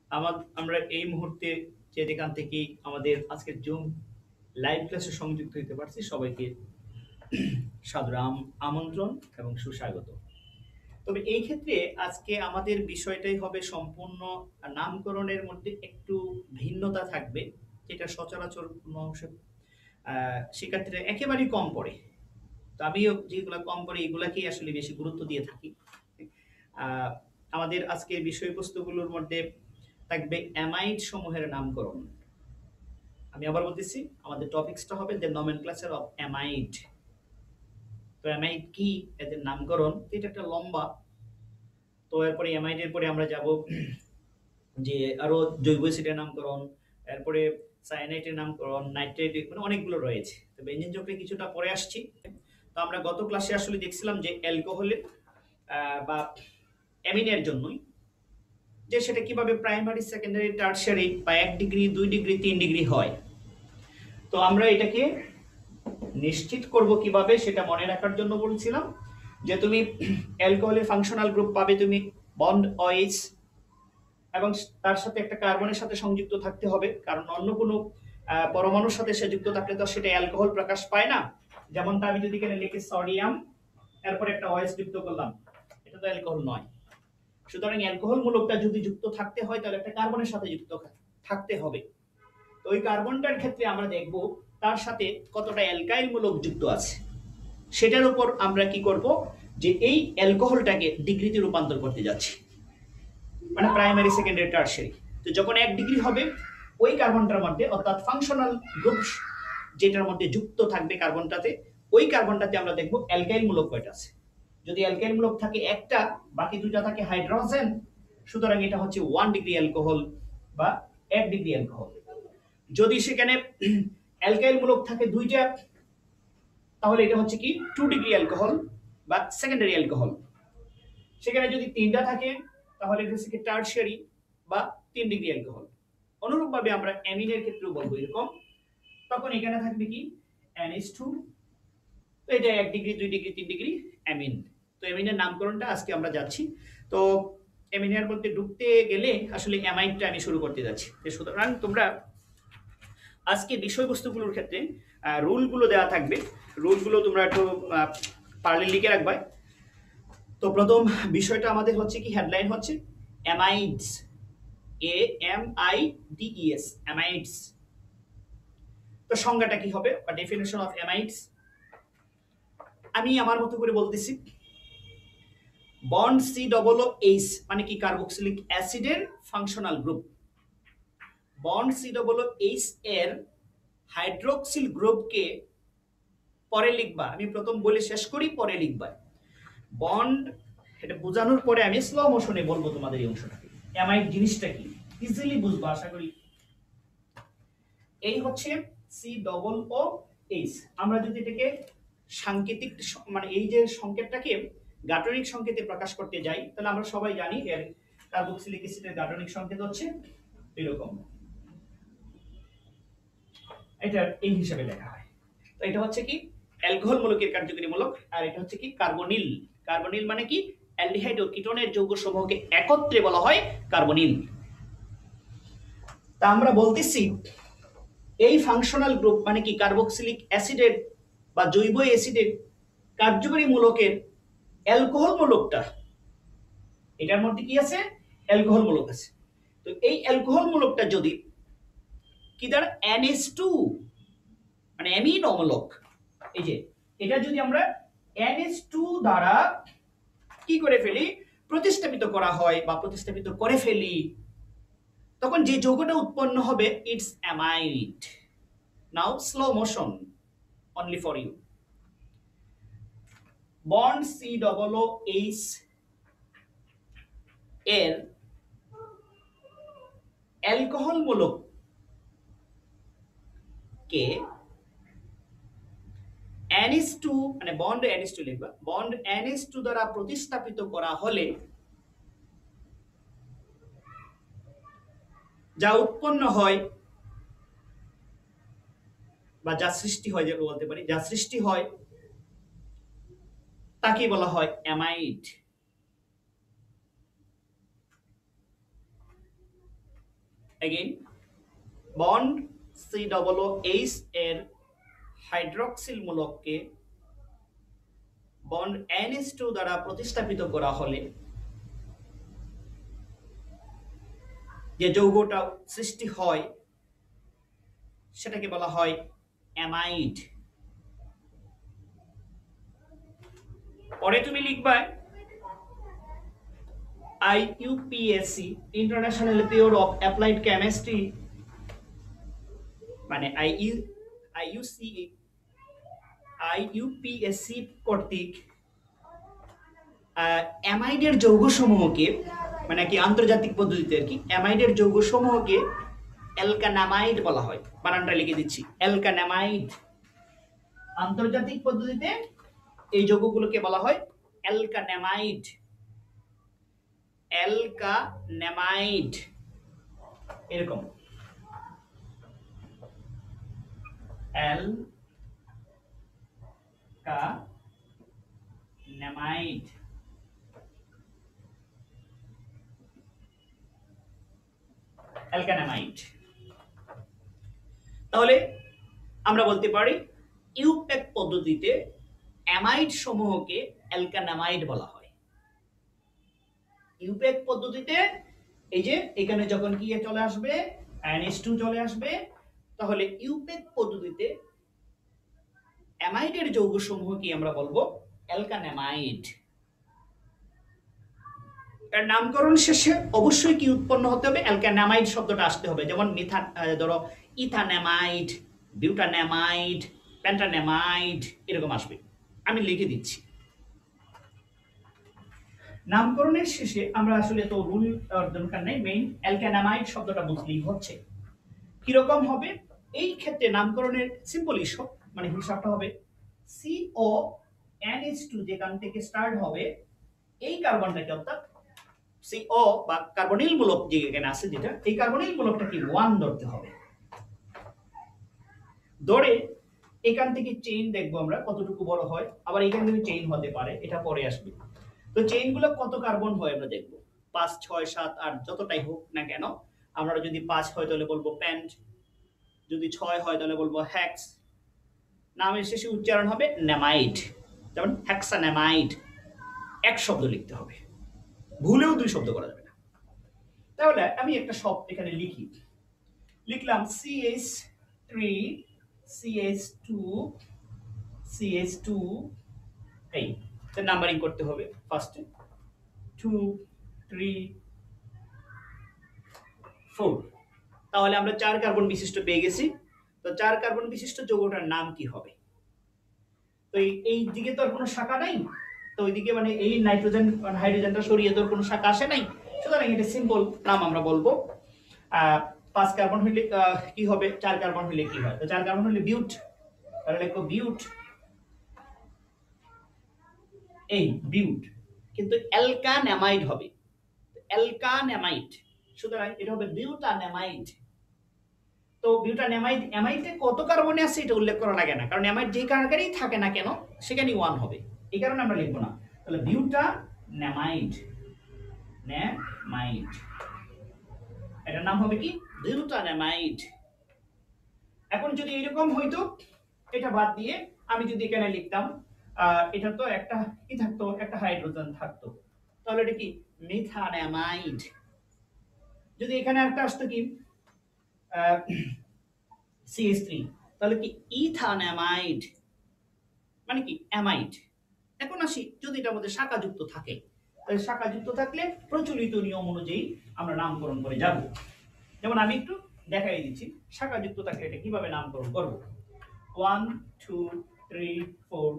আমরা এই মুহূর্তে যেখান থেকে আমাদের আজকের জুম লাইভ ক্লাসে সংযুক্ত হতে পারছি সবাইকে সাদর আমন্ত্রণ এবং সুস্বাগত। তবে এই ক্ষেত্রে আজকে আমাদের বিষয়টাই হবে সম্পূর্ণ নামকরণের মধ্যে একটু ভিন্নতা থাকবে, যেটা সচরাচর কোনো অংশে শিক্ষার্থীরা একেবারেই কম পড়ে। তো আমিও যেগুলো কম পড়ে এগুলাকেই আসলে বেশি গুরুত্ব দিয়ে থাকি। আহ, আমাদের আজকের বিষয়বস্তুগুলোর মধ্যে থাকবে অ্যামাইড সমূহের নামকরণ। আমি আবার বলতেছি, আমাদের টপিকসটা হবে দ্য নমেনক্লেচার অফ অ্যামাইড। তো অ্যামাইড কি, এদের নামকরণ, এটা একটা লম্বা। তো এরপরে অ্যামাইডের পরে আমরা যাব যে আরো জৈব অ্যাসিডের নামকরণ, এরপরে সায়ানাইটের নামকরণ, নাইট্রেট, মানে অনেকগুলো রয়েছে। তো বেঞ্জিন চক্রে কিছুটা পরে আসছি। তো আমরা গত ক্লাসে আসলে দেখছিলাম যে অ্যালকোহলের বা অ্যামিনের জন্যই যে সেটা কিভাবে প্রাইমারি, সেকেন্ডারি, টার্সিয়ারি বা 1 ডিগ্রি, 2 ডিগ্রি, 3 ডিগ্রি হয়। তো আমরা এটাকে নিশ্চিত করব কিভাবে সেটা মনে রাখার জন্য বলছিলাম যে তুমি অ্যালকোহলের ফাংশনাল গ্রুপ পাবে তুমি বন্ড OH, এবং তার সাথে একটা কার্বনের সাথে সংযুক্ত থাকতে হবে, কারণ অন্য কোনো পরমাণুর সাথে সে যুক্ত থাকলে তো সেটা অ্যালকোহল প্রকাশ পায় না। যেমনটা আমি যদি এখানে লিখি সোডিয়াম, এরপর একটা OH যুক্ত করলাম, এটা তো অ্যালকোহল নয়। সুতরাং অ্যালকোহল মূলকটা যদি যুক্ত থাকতে হয় তাহলে একটা কার্বনের সাথে যুক্ত থাকতে হবে। তো ওই কার্বনটার ক্ষেত্রে আমরা দেখব তার সাথে কতটা অ্যালকাইল মূলক যুক্ত আছে, সেটার উপর আমরা কি করব যে এই অ্যালকোহলটাকে ডিগ্রিতে রূপান্তর করতে যাচ্ছি, মানে প্রাইমারি, সেকেন্ডারি, টারশিয়ারি। তো যখন 1 ডিগ্রি হবে ওই কার্বনটার মধ্যে, অর্থাৎ ফাংশনাল গ্রুপ যেটার মধ্যে যুক্ত থাকবে কার্বনটাতে, ওই কার্বনটাতে আমরা দেখব অ্যালকাইল মূলক কয়টা আছে। যদি অ্যালকাইল মূলক থাকে একটা, বাকি দুইটা থাকে হাইড্রোজেন, সুতরাং এটা হচ্ছে 1 ডিগ্রি অ্যালকোহল বা 1 ডিগ্রি অ্যালকোহল। যদি সেখানে অ্যালকাইল মূলক থাকে দুইটা, তাহলে এটা হচ্ছে কি 2 ডিগ্রি অ্যালকোহল বা সেকেন্ডারি অ্যালকোহল। সেখানে যদি তিনটা থাকে তাহলে এটা হচ্ছে কি টারশিয়ারি বা 3 ডিগ্রি অ্যালকোহল। অনুরূপভাবে আমরা অ্যামিনের ক্ষেত্রেও বলবো এরকম। তখন এখানে থাকবে কি NH2, তো এটা 1 ডিগ্রি, 2 ডিগ্রি, 3 ডিগ্রি অ্যামিন। তো অ্যামিনের নামকরণটা আজকে আমরা যাচ্ছি। তো অ্যামিনের মধ্যে ঢুকতে গেলে আসলে অ্যামাইডটা আমি শুরু করতে যাচ্ছি। সুতরাং তোমরা আজকে বিষয়বস্তুগুলোর ক্ষেত্রে রুলগুলো দেওয়া থাকবে, রুলগুলো তোমরা একটু পারলে লিখে রাখবে। তো প্রথম বিষয়টা আমাদের হচ্ছে কি, হেডলাইন হচ্ছে অ্যামাইডস, AMIDES, অ্যামাইডস। তো সংজ্ঞাটা কি হবে বা ডেফিনেশন অফ অ্যামাইডস আমি আমার মতো করে বলতেছি। বন্ড COOH মানে কি, কার্বক্সিলিক অ্যাসিডের ফাংশনাল গ্রুপ। বন্ড COOH এর হাইড্রোক্সিল গ্রুপকে পরে লিখবা, আমি প্রথম বলে শেষ করি, পরে লিখবা। বন্ড, এটা বোঝানোর পরে আমি স্লো মোশনে বলবো তোমাদের এই অংশটা। অ্যামাইড জিনিসটা কি ইজিলি বুঝবো আশা করি। এই হচ্ছে COOH। আমরা যদি এটাকে সাংকেতিক, মানে এই যে সংকেতটাকে গাঠনিক সংকেতে প্রকাশ করতে যাই, তাহলে আমরা সবাই জানি এর কার্বক্সিলিক অ্যাসিডের গাঠনিক সংকেত হচ্ছে এরকম, এটা এই হিসাবে লেখা হয়। তো এটা হচ্ছে কি অ্যালকোহল মূলকের কার্যকরী মূলক, আর এটা হচ্ছে কি কার্বনিল। কার্বনিল মানে কি, অ্যালডিহাইড ও কিটোনের যৌগ সমূহকে একত্রে বলা হয় কার্বনিল। তা আমরা বলতেছি এই ফাংশনাল গ্রুপ মানে কি, কার্বক্সিলিক অ্যাসিডের বা জৈব অ্যাসিডের কার্যকরী মূলকের অ্যালকোহল মূলকটা, এটার মধ্যে কি আছে, অ্যালকোহল মূলক আছে। তো এই অ্যালকোহল মূলকটা যদি কি দ্বারা NH2 মানে অ্যামিনো মূলক, এই যে এটা যদি আমরা NH2 দ্বারা কি করে ফেলি, প্রতিস্থাপিত করা হয় বা প্রতিস্থাপিত করে ফেলি, তখন যে যৌগটা উৎপন্ন হবে it's amide. Now slow motion only for you. Bond COOH এর অ্যালকোহল মূলক কে NH2 মানে বন্ড NH2 লিখবা, বন্ড NH2 দ্বারা প্রতিস্থাপিত করা হলে যা উৎপন্ন হয় বা যা সৃষ্টি হয়, যে বলতে পারি যা সৃষ্টি হয়, তাকে বলা হয় অ্যামাইড। এগেইন বন্ড COOH এর হাইড্রক্সিল মূলককে বন্ড NH2 দ্বারা প্রতিস্থাপিত করা হলে যে যৌগটা সৃষ্টি হয় সেটাকে বলা হয় অ্যামাইড। পরে তুমি লিখবা IUPAC international period of applied chemistry মানে IUPAC কর্তৃক অ্যামাইডের যৌগসমূহকে মানে কি আন্তর্জাতিক পদ্ধতিতে আর কি অ্যামাইডের যৌগসমূহকে অ্যালকানামাইড বলা হয়। বানানটা লিখে দিচ্ছি, অ্যালকানামাইড। আন্তর্জাতিক পদ্ধতিতে এই যৌগগুলোকে বলা হয় অ্যালকানামাইড। অ্যালকানামাইড এরকম অ্যালকানামাইড। অ্যালকানামাইড। তাহলে আমরা বলতে পারি ইউপ্যাক পদ্ধতিতে অ্যামাইড সমূহকে অ্যালকানামাইড বলা হয়। ইউপ্যাক পদ্ধতিতে এই যে এখানে যখন কি চলে আসবে NH2 চলে আসবে, তাহলে ইউপ্যাক পদ্ধতিতে অ্যামাইডের যৌগসমূহকে আমরা বলবো অ্যালকানামাইড। এর নামকরণ শেষে অবশ্যই কি উৎপন্ন হতে হবে, অ্যালকানামাইড শব্দটা আসতে হবে। যেমন মিথান, ধরো ইথানামাইড, বিউটানামাইড, পেন্টানামাইড এরকম আসবে। আমি লিখে দিচ্ছি। নামকরণের শেষে আমরা আসলে তো রুল দরকার নেই, মেইন অ্যালকানামাইড শব্দটা বুঝলেই হচ্ছে। কিরকম হবে এই ক্ষেত্রে নামকরণের সিম্পল হিসাব মানে হিসাবটা হবে CONH2 যেখান থেকে স্টার্ট হবে এই কার্বনটাকে, অর্থাৎ CO বা কার্বনিল মূলক যে এখানে আছে যেটা, এই কার্বনিল মূলকটাকে 1 ধরতে হবে। ধরে এখান থেকে চেইন দেখবো আমরা কতটুকু বড় হয়, আবার এখান থেকে চেইন হতে পারে, এটা পরে আসবে। তো চেইনগুলো কত কার্বন হয় আমরা দেখবো, 5 6 7 8 যতটাই হোক না কেন। আমরা যদি 5 হয় তাহলে বলবো প্যান্ট, যদি 6 হয় তাহলে বলবো হ্যাক্স। নামের শেষে উচ্চারণ হবে নামাইড, যেমন হ্যাক্সানামাইড। এক শব্দ লিখতে হবে, ভুলেও 2 শব্দ করা যাবে না। তাহলে আমি একটা শব্দ এখানে লিখি, লিখলাম CH3 CH2 CH2 এই নাম্বারিং করতে হবে ফার্স্টে 2 3 4। তাহলে আমরা 4 কার্বন বিশিষ্ট পেয়ে গেছি। তো 4 কার্বন বিশিষ্ট যৌগটার নাম কি হবে? তো এই দিকে তো আর কোনো শাখা নাই, তো ওইদিকে মানে এই নাইট্রোজেন হাইড্রোজেনটা সরিয়ে তো কোনো শাখা আসে নাই, সুতরাং এটা সিম্পল নাম আমরা বলবো। 5 কার্বন হইলে কি হবে, 4 কার্বন হইলে কি হয়? তো 4 কার্বন হইলে বিউট, তাহলে লিখো বিউট। এই বিউট কিন্তু অ্যালকানামাইড হবে, অ্যালকানামাইড, সুতরাং এটা হবে বিউটানামাইড। তো বিউটানামাইড, অ্যামাইডে কত কার্বনে আছে এটা উল্লেখ করা লাগে না, কারণ অ্যামাইড যে কার্বনেই থাকে না কেন সেখানেই 1 হবে, এই কারণে আমরা লিখবো না। তাহলে বিউটানামাইড, নামাইড, এটার নাম হবে কি বিউটানামাইড। এখন যদি এরকম হইতো, এটা বাদ দিয়ে আমি যদি এখানে লিখতাম এটা তো একটা কি থাকতো, একটা হাইড্রোজেন থাকতো, তাহলে এটা কি মিথানামাইড। যদি এখানে একটা আসতো কি CH3, তাহলে কি ইথানামাইড, মানে কি অ্যামাইড। এখন আসি যদি এটার মধ্যে শাখা যুক্ত থাকে, তাহলে শাখা যুক্ত থাকলে প্রচলিত নিয়ম অনুযায়ী আমরা নামকরণ করে যাব। যেমন আমি একটু দেখাই দিচ্ছি শাখা যুক্ত থাকলে এটা কিভাবে নামকরণ করব। 1 2 3 4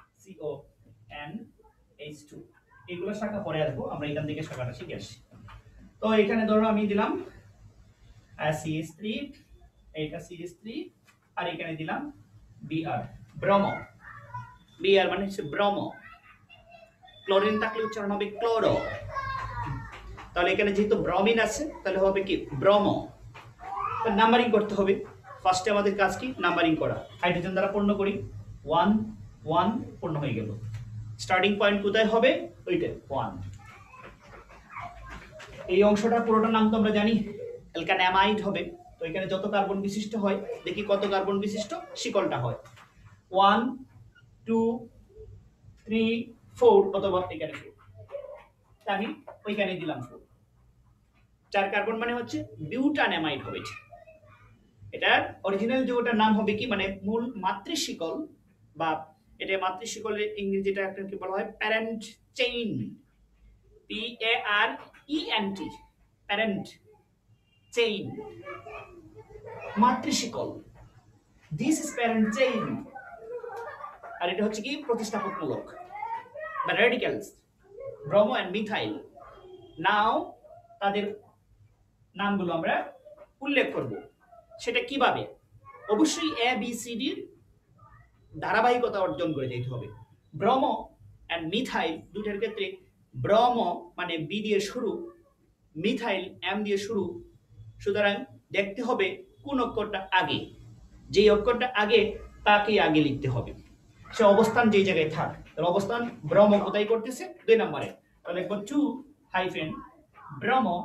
CONH2 এগুলো শাখা পরে আসবো, আমরা এখান থেকে শাখাটা শিখে আসি। তো এখানে ধরো আমি দিলাম CH3, এইটা CH3, আর এখানে দিলাম Br, ব্রোমো। Br মানে হচ্ছে ব্রোমো। ক্লোরিন থাকলে উচ্চারণ হবে ক্লোরো, তাহলে এখানে যেহেতু ব্রোমিন আছে তাহলে হবে কি ব্রোমো। তো নাম্বারিং করতে হবে, ফার্স্টে আমাদের কাজ কি নাম্বারিং করা, হাইড্রোজেন দ্বারা পূর্ণ করি, 1 1 পূর্ণ হয়ে গেল। স্টার্টিং পয়েন্ট কোথায় হবে, ওইটা 1। এই অংশটা পুরোটা নাম তো আমরা জানি অ্যালকানামাইড হবে। তো এখানে যত কার্বন বিশিষ্ট হয়, দেখি কত কার্বন বিশিষ্ট শিকলটা হয়। 1 2 3 4, অথবা এখানে 4, আমি ওইখানে দিলাম 4। 4 কার্বন মানে হচ্ছে বিউটানামাইড হবে। এটার অরিজিনাল যৌগটার নাম হবে কি, মানে মূল মাতৃশিকল, বা এটা মাতৃশিকলের ইংরেজিটা কি বলা হয়, parent chain, PARENT, parent chain, মাতৃশিকল, দিস ইজ প্যারেন্ট চেইন। আর এটা হচ্ছে কি প্রতিস্থাপকমূলক বা radicals, bromo and methyl. Now তাদের নামগুলো আমরা উল্লেখ করব। সেটা কিভাবে? অবশ্যই ABCD ধারাবাহিকতা অর্জন করে যেতে হবে। ব্রোমো এন্ড মিথাইল দুইটার ক্ষেত্রে ব্রোমো মানে বি দিয়ে শুরু, মিথাইল এম দিয়ে শুরু, সুতরাং দেখতে হবে কোন অক্ষরটা আগে। যে অক্ষরটা আগে তাকে আগে লিখতে হবে, সে অবস্থান যে জায়গায় থাক। তার অবস্থান ব্রোমো কোথায় করতেছে, 2 নম্বরে, তাহলে লিখব 2 হাইফেন ব্রোমো,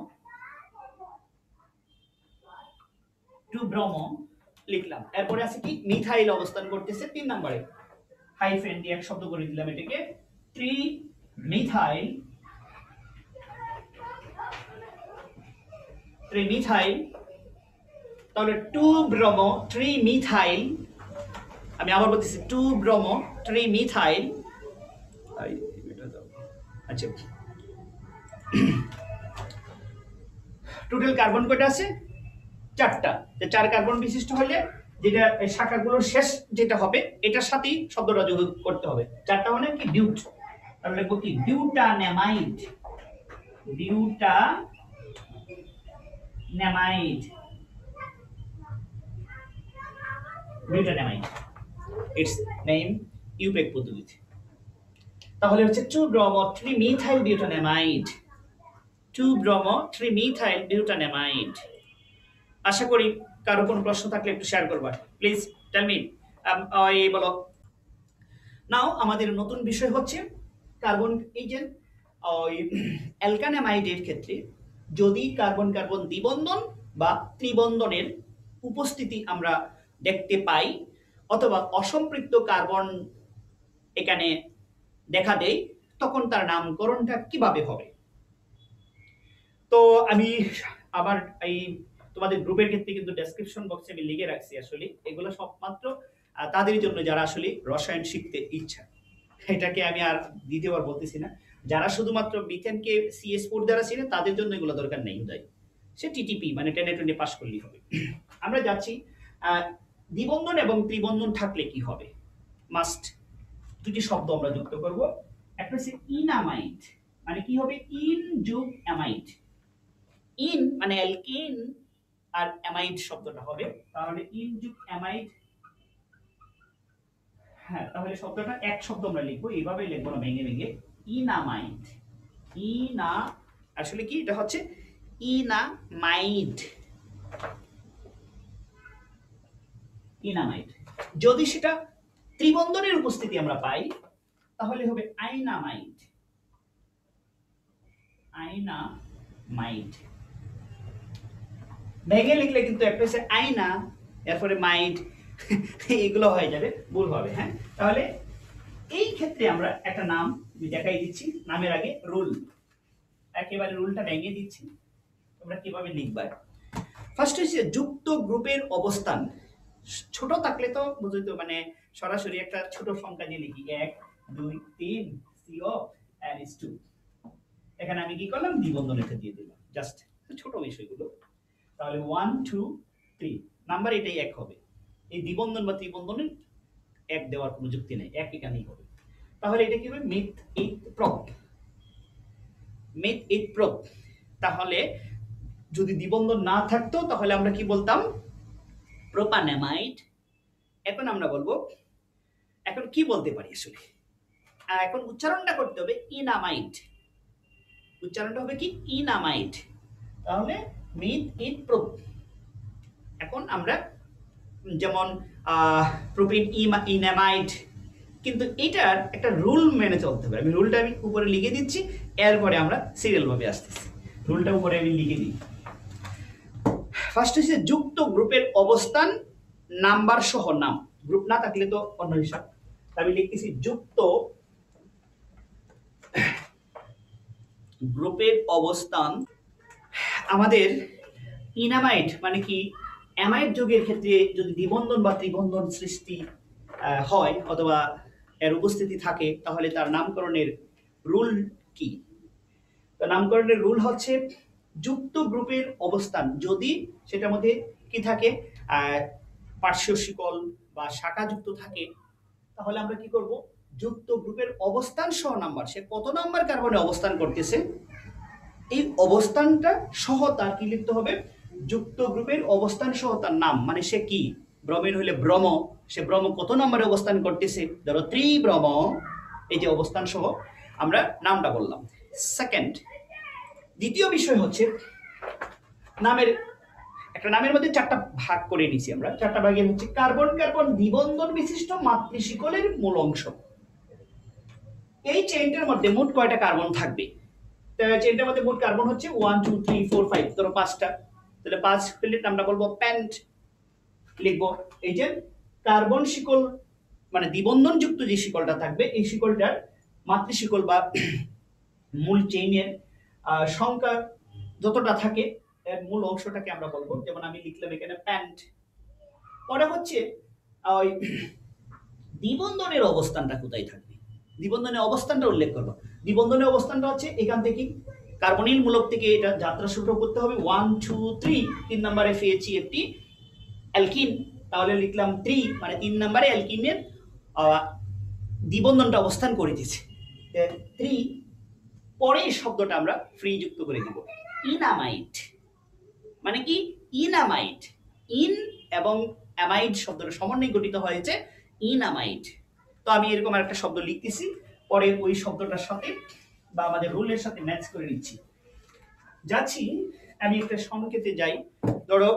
2 ব্রোমো লিখলাম। এরপরে আছে কি মিথাইল অবস্থান করতেছে 3 নম্বরে, হাইফেন দিয়ে এক শব্দ করে দিলাম এটাকে 3 মিথাইল, 3 মিথাইল। তাহলে 2 ব্রোমো 3 মিথাইল, আমি আবার বলতেছি 2 ব্রোমো 3 মিথাইল। আচ্ছা, টোটাল কার্বন কয়টা আছে? 4টা। 4 কার্বন বিশিষ্ট হলে যেটা শাখাগুলোর শেষ যেটা হবে এটার সাথেই শব্দটা যোগ করতে হবে। 4টা মানে কি বিউট, তাহলে লিখব কি বিউটানামাইড, বিউটানামাইড, বিউটানামাইড, ইটস নেম ইউপেক পদ্ধতিতে। তাহলে হচ্ছে 2 bromo 3 methyl butanamide, 2 bromo 3 methyl butanamide. আশা করি কারো কোনো প্রশ্ন থাকলে একটু শেয়ার করবা, প্লিজ টেল মি। এই বলো। নাও আমাদের নতুন বিষয় হচ্ছে কার্বন। এই যে অ্যালকানামাইডের ক্ষেত্রে যদি কার্বন কার্বন দ্বিবন্ধন বা ত্রিবন্ধনের উপস্থিতি আমরা দেখতে পাই, অথবা অসম্পৃক্ত কার্বন এখানে দেখা দেয়, তখন তার নামকরণটা কিভাবে হবে। তো আমি আবার এই তোমাদের গ্রুপের ক্ষেত্রে কিন্তু ডেসক্রিপশন বক্সে আমি লিখে রাখছি। আসলে এগুলো সব মাত্র তাদের জন্য যারা আসলে রসায়ন শিখতে ইচ্ছা। এটাকে আমি আর দ্বিতীয়বার বলতেছি না। যারা শুধুমাত্র মিথেনকে CS4 দ্বারা চিনে তাদের জন্য এগুলো দরকার নেই, উদয় সে TTP মানে 10-20 পাস করলেই হবে। আমরা যাচ্ছি দ্বিবন্ধন এবং ত্রিবন্ধন থাকলে কি হবে। মাস্ট দুটি শব্দ আমরা যুক্ত করব। একটা হচ্ছে ইনামাইড, মানে কি হবে, ইন যোগ অ্যামাইড। ইন মানে অ্যালকেন আর অ্যামাইড শব্দটা হবে, তাহলে ইন যোগ অ্যামাইড। হ্যাঁ, তাহলে শব্দটা এক শব্দ আমরা লিখবো, এইভাবে লিখবো না ভেঙে ভেঙে। ইনামাইড, ইনা, আসলে কি এটা হচ্ছে ইনামাইড, ইনামাইড। যদি সেটা ত্রিবন্ধনের উপস্থিতি আমরা পাই তাহলে হবে আইনামাইড, আইনামাইড। ভেঙে লিখলে কিন্তু একটা হচ্ছে আয়না, এরপরে মাইড, এগুলো হয়ে যাবে, ভুল হবে। হ্যাঁ, তাহলে এই ক্ষেত্রে আমরা একটা নাম দেখাই দিচ্ছি। নামের আগে রুল, একেবারে রুলটা ভেঙে দিচ্ছি, তোমরা কিভাবে লিখবা। ফার্স্ট হচ্ছে যুক্ত গ্রুপের অবস্থান। ছোট থাকলে তো বুঝই তো, মানে সরাসরি একটা ছোট সংখ্যা দিয়ে লিখি 1 2 3 CO and is 2। এখানে আমি কি করলাম, দ্বিবন্ধন এটা দিয়ে দিলাম, জাস্ট ছোট বিষয়গুলো। তাহলে 1 2 3 নাম্বার এটাই এক হবে। এই দ্বিবন্ধন বা ত্রিবন্ধনের এক দেওয়ার কোনো যুক্তি নেই, এক এখানেই হবে। তাহলে এটা কি হবে, meth eth prop, meth eth prop. তাহলে যদি দ্বিবন্ধন না থাকতো তাহলে আমরা কি বলতাম, প্রোপানামাইড। এখন আমরা বলবো, এখন কি বলতে পারি আসলে, এখন উচ্চারণটা করতে হবে ইনামাইড, উচ্চারণটা হবে কি ইনামাইড। তাহলে মিথ ইথ প্রোপ। এখন আমরা যেমন প্রোপিন ইনামাইড, কিন্তু এটার একটা রুল মেনে চলতে হবে। আমি রুলটা আমি উপরে লিখে দিচ্ছি, এরপরে আমরা সিরিয়াল ভাবে আসতেছি। রুলটা উপরে আমি লিখে দিই। ফার্স্ট হচ্ছে যুক্ত গ্রুপের অবস্থান নাম্বার সহ নাম, গ্রুপ না থাকলে তো অন্য হিসাব। আমি লিখতেছি যুক্ত গ্রুপের অবস্থান। আমাদের ইনামাইট মানে কি, অ্যামাইড যৌগের ক্ষেত্রে যদি দ্বিবন্ধন বা ত্রিবন্ধন সৃষ্টি হয় অথবা এর উপস্থিতি থাকে, তাহলে তার নামকরণের রুল কি? তো নামকরণের রুল হচ্ছে যুক্ত গ্রুপের অবস্থান যদি সেটার মধ্যে কি থাকে, পার্শ্ব শিকল বা শাখা যুক্ত থাকে, তাহলে আমরা কি করব, যুক্ত গ্রুপের অবস্থান সহ নাম্বার, সে কত নাম্বার কার্বনে অবস্থান করতেছে এই অবস্থানটা সহ তার কি লিখতে হবে, যুক্ত গ্রুপের অবস্থান সহ তার নাম, মানে সে কি, ব্রোমিন হলে ব্রোম, সে ব্রোম কত নম্বরে অবস্থান করতেছে, ধরো ত্রিব্রোম, এই যে অবস্থান সহ আমরা নামটা বললাম। সেকেন্ড, দ্বিতীয় বিষয় হচ্ছে নামের, একটা নামের মধ্যে চারটা ভাগ করে নিয়েছি আমরা, চারটা ভাগের হচ্ছে কার্বন কার্বন দ্বিবন্ধন বিশিষ্ট মাতৃশিকলের মূল অংশ। এই চেইনটার মধ্যে মোট কয়টা কার্বন থাকবে? চেইনটার মধ্যে মোট কার্বন হচ্ছে 1 2 3 4 5, ধরো 5টা, তাহলে 5 প্লেট আমরা বলবো প্যান্ট লিখবো। এই যে কার্বন শিকল মানে দ্বিবন্ধন যুক্ত যে শিকলটা থাকবে, এই শিকলটার মাতৃশিকল বা মূল চেইনের সংখ্যা যতটা থাকে এর মূল অংশটাকে আমরা বলবো, যেমন আমি লিখলাম এখানে প্যান্ট। পরে হচ্ছে ওই দ্বিবন্ধনের অবস্থানটা কোথায় থাকবে, দ্বিবন্ধনের অবস্থানটা উল্লেখ করবো। দ্বিবন্ধনের অবস্থানটা হচ্ছে এখান থেকে কার্বনিল মূলক থেকে এটা যাত্রা শুরু করতে হবে 1 2 3, 3 নম্বরে পেয়েছি একটি অ্যালকিন, তাহলে লিখলাম 3, মানে 3 নম্বরে অ্যালকিনের দ্বিবন্ধনটা অবস্থান করে দিয়েছে 3। পরে এই শব্দটা আমরা ফ্রি যুক্ত করে দিব ইনামাইট, মানে কি ইনামাইট, ইন এবং অ্যামাইড শব্দটা সমন্বয়ে গঠিত হয়েছে ইনামাইট। তো আমি এরকম একটা শব্দ লিখতেছি, পরে ওই শব্দটার সাথে বা আমাদের রুলের সাথে ম্যাচ করে নিচ্ছি। যাচ্ছি আমি একটা সংকেতে যাই, ধরো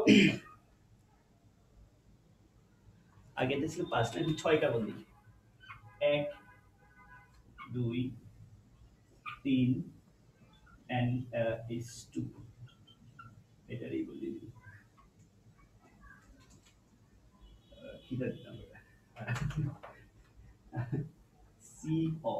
আগে ছিল 5 না 6 কার্বন দিই, 1 2 3 and is 2, এটারই বলি কিটা দিলাম CO,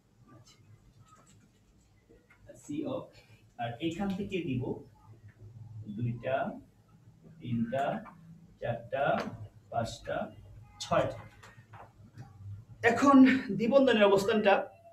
CO, আর এখান থেকে দিব 2টা 3টা 4টা 5টা 6টা। এখন দ্বিবন্ধনের অবস্থানটা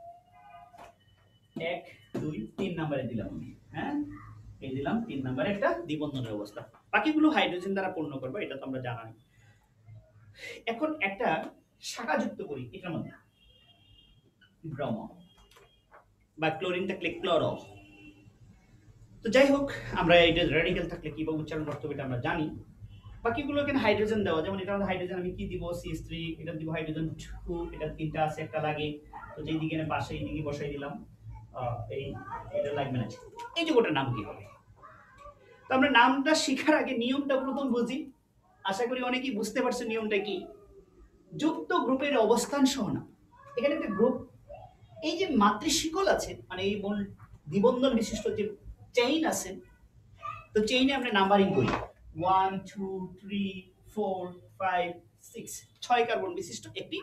1 2 3 নম্বরে দিলাম আমি, হ্যাঁ এই দিলাম 3 নম্বরে একটা দ্বিবন্ধনের অবস্থা, বাকিগুলো হাইড্রোজেন দ্বারা পূর্ণ করব, এটা তো আমরা জানি। এখন একটা শাখা যুক্ত করি এটার মধ্যে, ব্রোম বা ক্লোরিন থাকলে ক্লোরো। তো যাই হোক, আমরা এটা রেডিক্যাল থাকলে কিভাবে উচ্চারণ করতে হবে এটা আমরা জানি। বাকিগুলো এখানে হাইড্রোজেন দেওয়া, যেমন এটা আমাদের হাইড্রোজেন, আমি কি দিব CH3, এটা দিব হাইড্রোজেন 2, এটা 3টা আছে একটা লাগে, তো যেই দিকে এনে পাশে এই দিকে বসাই দিলাম, এই এটা লাগবে না। এই যে গোটা নাম কি হবে? তো আমরা নামটা শেখার আগে নিয়মটা প্রথম বুঝি, আশা করি অনেকেই বুঝতে পারছে নিয়মটা কি। যুক্ত গ্রুপের অবস্থান সহ নাম, এখানে একটা গ্রুপ, এই যে মাতৃশিকল আছে মানে এই দ্বিবন্ধন বিশিষ্ট যে চেইন আছে, তো চেইনে আমরা নাম্বারিং করি 1 2 3 4 5 6, 6 কার্বন বিশিষ্ট একটি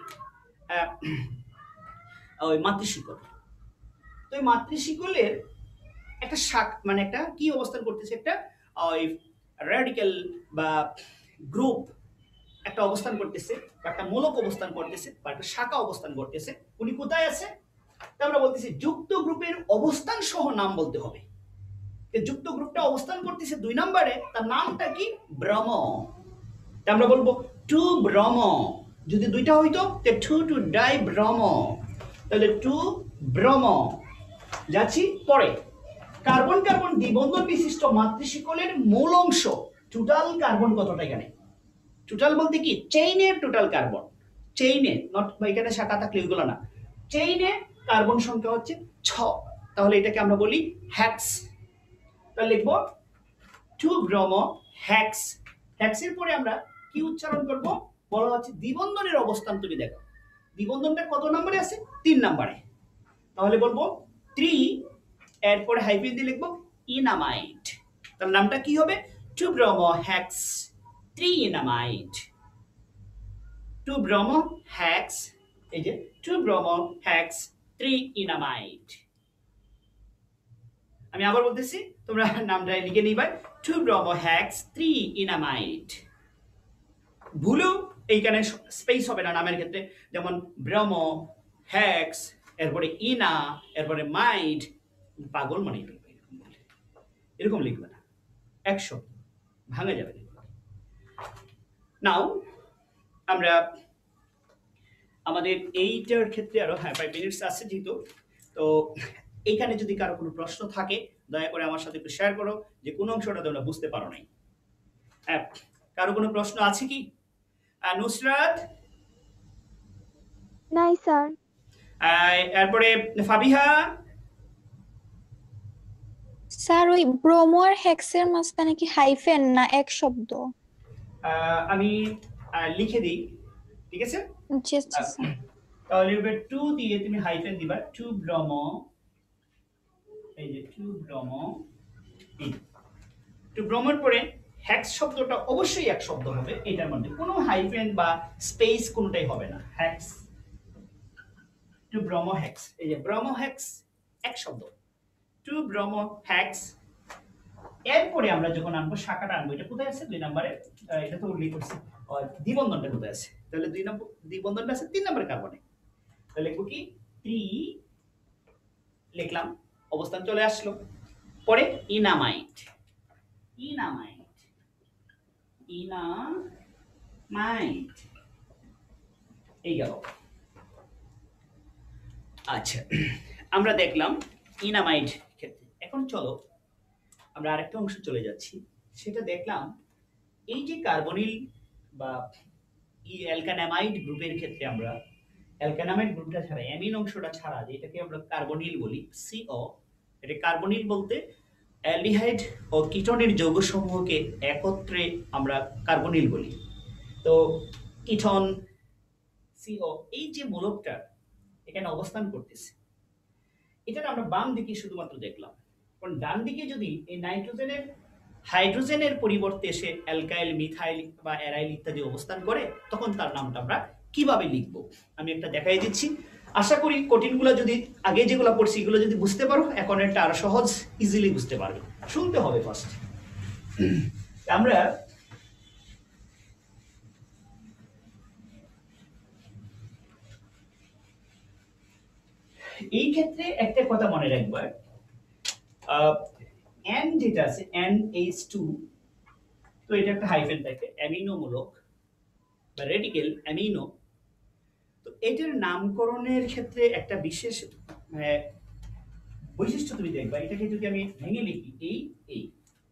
ওই মাতৃশিকল। তো এই মাতৃশিকলের একটা শাক মানে একটা কি অবস্থান করতেছে, একটা ওই রেডিক্যাল বা গ্রুপ একটা অবস্থান করতেছে, বা একটা মূলক অবস্থান করতেছে, বা একটা শাখা অবস্থান করতেছে। উনি কোথায় আছে? তা আমরা বলতেছি যুক্ত গ্রুপের অবস্থান সহ নাম বলতে হবে। যুক্ত গ্রুপটা অবস্থান করতেছে 2 নম্বরে, তার নামটা কি? ব্রোম। তা আমরা বলবো 2 ব্রোম, যদি 2টা হইতো তে 2 2 ডাই ব্রোম, তাহলে 2 ব্রোম। যাচ্ছি পরে, কার্বন কার্বন দ্বিবন্ধন বিশিষ্ট মাতৃশিকলের মূল অংশ, টোটাল কার্বন কতটা এখানে? টোটাল বলতে কি চেইনের টোটাল কার্বন, চেইনে নট এখানে শাখা থাকলে ওইগুলো না, চেইনে কার্বন সংখ্যা হচ্ছে 6, তাহলে এটাকে আমরা বলি হেক্স। তাহলে লিখবো 2 ব্রোমো হেক্স। হেক্সের পরে আমরা কি উচ্চারণ করব? বলা হচ্ছে দ্বিবন্ধনের অবস্থান তুমি দেখো, দ্বিবন্ধনটা কত নম্বরে আছে? 3 নম্বরে, তাহলে বলবো 3 এরপরে হাইফেন দিয়ে লিখবো ইনামাইট, তার নামটা কি হবে? 2-bromo-hex-3-enamide, 2-bromo-hex, এই যে 2-bromo-hex-3-enamide। আমি আবার বলতেছি, তোমরা নামটা লিখে নিবা, 2-bromo-hex-3-enamide। ভুলেও এইখানে স্পেস হবে না নামের ক্ষেত্রে, যেমন ব্রহ্ম, হেক্স, এরপরে ইনা, এরপরে মাইড, পাগল মানে এরকম লিখবে না, একশো ভাঙা যাবে না। নাও আমরা আমাদের এইটার ক্ষেত্রে আরো 5 মিনিটস আছে যেহেতু, তো এইখানে যদি কারো কোনো প্রশ্ন থাকে দয়া করে আমার সাথে একটু শেয়ার করো যে কোন অংশটা তোমরা বুঝতে পারো নাই। হ্যাঁ, কারো কোনো প্রশ্ন আছে কি? নুসরাত? নাই স্যার। এরপরে ফাবিহা? স্যার ওই ব্রোমো আর হেক্সের মাঝখানে কি হাইফেন না এক শব্দ? আমি লিখে দিই, ঠিক আছে? জি স্যার। তাহলে 2 দিয়ে তুমি হাইফেন দিবা, 2-bromo, এই যে 2-bromo, 2-bromo এর পরে হেক্স শব্দটা অবশ্যই এক শব্দ হবে, এটার মধ্যে কোনো হাইফেন বা স্পেস কোনোটাই হবে না। হেক্স, 2-bromo hex, এই যে ব্রোমো হেক্স এক শব্দ, 2-bromo hex। এরপরে আমরা যখন আনবো শাখাটা আনবো, এটা কোথায় আছে 2 নম্বরে, এটা তো উল্লেখ করছি। আর দ্বিবন্ধনটা কোথায় আছে? তাহলে 2 নম্বর দ্বিবন্ধনটা আছে 3 নম্বরের কার্বনে, তাহলে লিখবো কি 3, লিখলাম, অবস্থান চলে আসলো। পরে ইনামাইট, ইনামাইট, ইনামাইট, এই গেল। আচ্ছা, আমরা দেখলাম ইনামাইড ক্ষেত্রে। এখন চলো আমরা আরেকটা অংশ চলে যাচ্ছি, সেটা দেখলাম এই যে কার্বনিল বা অ্যালকানামাইড গ্রুপের ক্ষেত্রে আমরা অ্যালকানামাইড গ্রুপটা ছাড়া, অ্যামিন অংশটা ছাড়া, যেটাকে আমরা কার্বনিল বলি, সিও, এটা কার্বনিল বলতে অ্যালডিহাইড ও কিটোনের যৌগসমূহকে একত্রে আমরা কার্বনিল বলি। তো কিটোন, সিও, এই যে মূলকটা এখানে অবস্থান করতেছে, এটা আমরা বাম দিকে শুধুমাত্র দেখলাম, কারণ ডান দিকে যদি এই নাইট্রোজেনের হাইড্রোজেনের পরিবর্তে এসে অ্যালকাইল, মিথাইল বা অ্যারাইল ইত্যাদি অবস্থান করে, তখন তার নামটা আমরা কিভাবে লিখব আমি একটা দেখাই দিচ্ছি। আশা করি কঠিনগুলো যদি আগে যেগুলো পড়ছি এগুলো যদি বুঝতে পারো, এখন একটা আরো সহজ, ইজিলি বুঝতে পারবে। শুনতে হবে ফার্স্ট। আমরা এই ক্ষেত্রে একটা কথা মনে রাখবা, N যেটা আছে NH2, তো এটা একটা হাইফেন থাকে, অ্যামিনো মূলক বা রেডিকেল অ্যামিনো। তো এটার নামকরণের ক্ষেত্রে একটা বিশেষ বৈশিষ্ট্য তুমি দেখবা, এটাকে যদি আমি ভেঙে লিখি এই,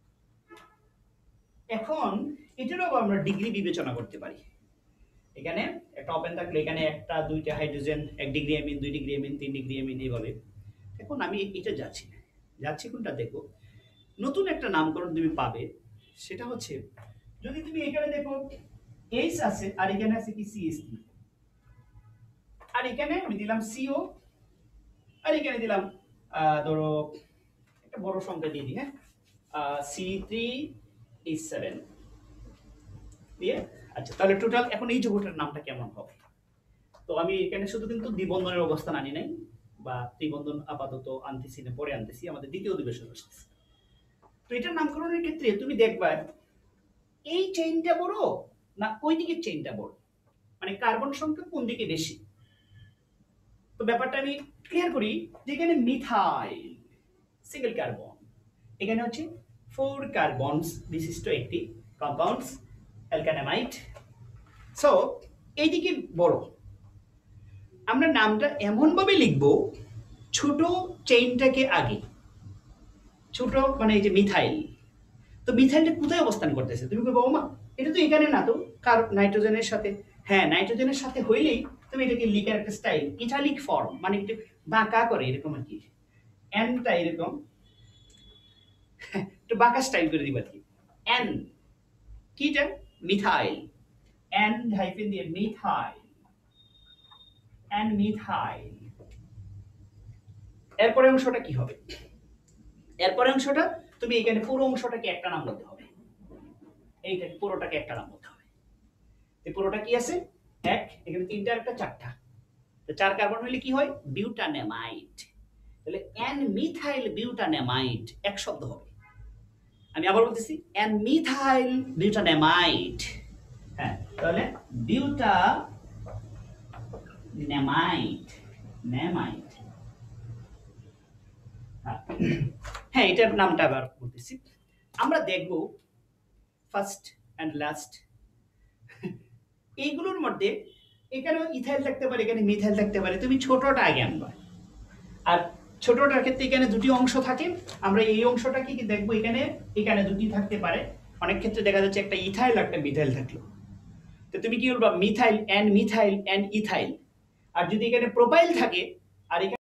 এখন এটারও আমরা ডিগ্রি বিবেচনা করতে পারি। এখানে একটা ওপেন থাকলে এখানে একটা, দুইটা hydrogen, 1 degree amine, 2 degree amine, 3 degree amine, এইভাবে। এখন আমি এটা যাচ্ছি কোনটা দেখো, নতুন একটা নামকরণ তুমি পাবে, সেটা হচ্ছে যদি তুমি এখানে দেখো এইচ আছে আর এখানে আছে কি CH3, আর এখানে আমি দিলাম CO, আর এখানে দিলাম ধরো একটা বড় সংখ্যা দিয়ে দিই, হ্যাঁ, C3H7 দিয়ে। আচ্ছা, তাহলে টোটাল এখন এই যৌগটার নামটা কেমন হবে? তো আমি এখানে শুধু কিন্তু দ্বিবন্ধনের অবস্থান আনি নাই, বা ত্রিবন্ধন আপাতত আনতেছি না, পরে আনতেছি, আমাদের দ্বিতীয় অধিবেশন আসতেছে। তো এটার নামকরণের ক্ষেত্রে তুমি দেখবা এই চেইনটা বড় না ওই দিকের চেইনটা বড়, মানে কার্বন সংখ্যা কোন দিকে বেশি। তো ব্যাপারটা আমি ক্লিয়ার করি, যেখানে মিথাইল সিঙ্গেল কার্বন, এখানে হচ্ছে 4 কার্বনস বিশিষ্ট একটি কম্পাউন্ডস অ্যালকানামাইড, সো এইদিকে বড়। আমরা নামটা এমন ভাবে লিখব, ছোট চেইনটাকে আগে, ছোট মানে এই যে মিথাইল, তো মিথাইলটা কোথায় অবস্থান করতেছে? তুমি কইবা ওমা এটা তো এখানে না, তো কার নাইট্রোজেনের সাথে, হ্যাঁ নাইট্রোজেনের সাথে হইলেই তুমি এটাকে লিখার একটা স্টাইল, ইটালিক ফর্ম, মানে একটু বাঁকা করে এরকম আর কি, এনটা এরকম একটু বাঁকা স্টাইল করে দিবা কি, এন কিটা মিথাইল, এন হাইফেন দিয়ে মিথাইল, এন মিথাইল। এরপরে অংশটা কি হবে? এরপরে অংশটা তুমি এখানে পুরো অংশটাকে একটা নাম বলতে হবে, এইটা পুরোটাকে একটা নাম বলতে হবে। তো পুরোটা কি আছে? এক, এখানে তিনটা আর একটা চারটা। তো 4 কার্বন হলে কি হয়? বিউটানেমাইড। তাহলে এন মিথাইল বিউটানেমাইড এক শব্দ হবে। আমি আবার বলতেছি এন মিথাইল বিউটানেমাইড। হ্যাঁ, তাহলে বিউটানেমাইড, নেমাইড। হ্যাঁ, এটার নামটা আবার বলতেছি। আমরা দেখব ফার্স্ট এন্ড লাস্ট এইগুলোর মধ্যে এখানেও ইথাইল থাকতে পারে, এখানে মিথাইল থাকতে পারে। তুমি ছোটটা আগে আনবা। আর ছোটটার ক্ষেত্রে এখানে দুটি অংশ থাকে। আমরা এই অংশটা কি দেখবো, এখানে দুটি থাকতে পারে। অনেক ক্ষেত্রে দেখা যাচ্ছে একটা ইথাইল একটা মিথাইল থাকলো। তো তুমি কি বলবা? Methyl and ethyl. আর যদি এখানে প্রোপাইল থাকে আর এখানে